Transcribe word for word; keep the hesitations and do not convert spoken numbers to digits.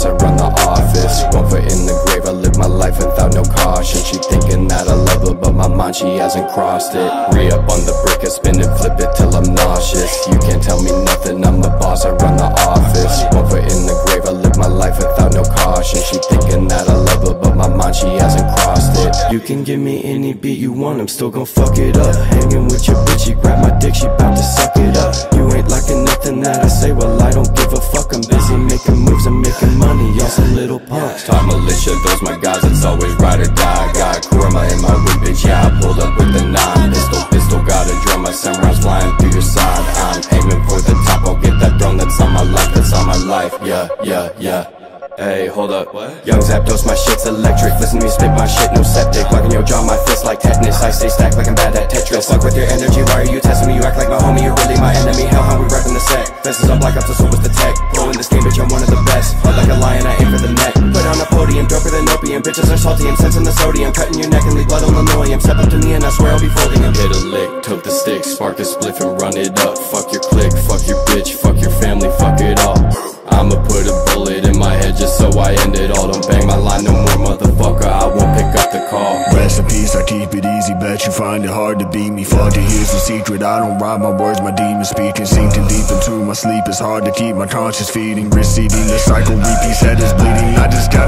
boss, I run the office. One foot in the grave, I live my life without no caution. She thinking that I love her, but my mind, she hasn't crossed it. Re-up on the brick, I spin and flip it till I'm nauseous. You can't tell me nothing, I'm the boss, I run the office. One foot in the grave, I live my life without no caution. She thinking that I love her, but my mind, she hasn't crossed it. You can give me any beat you want, I'm still gon' fuck it up. Hanging with your bitch, she grab my dick, she bout to suck it up. You ain't liking nothing that I say, well I don't give a fuck. I'm busy making moves, I'm making money, y'all some little punks. Top militia, those my guys, it's always ride or die. Got Kurama in my whip, bitch, yeah, I pulled up with the nine. Pistol, pistol, got a drum, my sun rounds flying through your side. I'm aiming for the top, I'll get that throne, that's on my life, that's on my life. Yeah, yeah, yeah. Hey, hold up, what? Young Zapdos, my shit's electric. Listen to me spit my shit, no septic. Locking your jaw, my fist like tetanus. I stay stacked like I'm bad at Tetris. Fuck with your energy, why are you testing me? You act like my homie, you're really my enemy. Hell, how we reppin' the set. Fences up like I'm so what's the tech? Pro in this game, bitch, I'm one of the best. Hard like a lion, I aim for the neck. Put on a podium, doper than opium. Bitches are salty, I'm sensing the sodium. Cutting your neck and leave blood on linoleum. Step up to me and I swear I'll be folding him. Hit a lick, took the stick, spark a spliff and run it up. Fuck your clique, fuck your bitch, fuck your family, fuck it all. I'ma put a bullet in my head just so I end it all. Don't bang my line no more, motherfucker, I won't pick up the call. Rest in peace, I keep it easy, bet you find it hard to beat me. Fuck it, here's the secret, I don't rhyme my words, my demons speaking. Sinking deep into my sleep, it's hard to keep my conscience feeding. Receding, the cycle repeats, head is bleeding. I just got